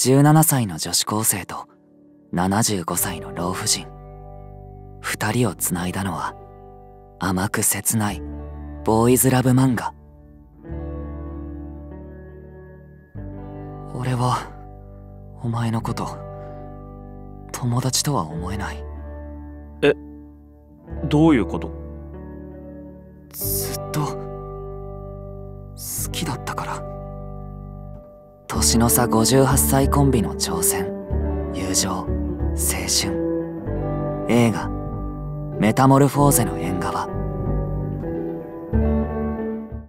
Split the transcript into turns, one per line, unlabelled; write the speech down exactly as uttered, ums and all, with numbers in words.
じゅうななさいの女子高生とななじゅうごさいの老婦人、二人をつないだのは甘く切ないボーイズラブ漫画。俺はお前のこと友達とは思えない。
え、どういうこと？
ずっと好きだったから。年の差ごじゅうはっさいコンビの挑戦、友情、青春、映画メタモルフォーゼの縁側。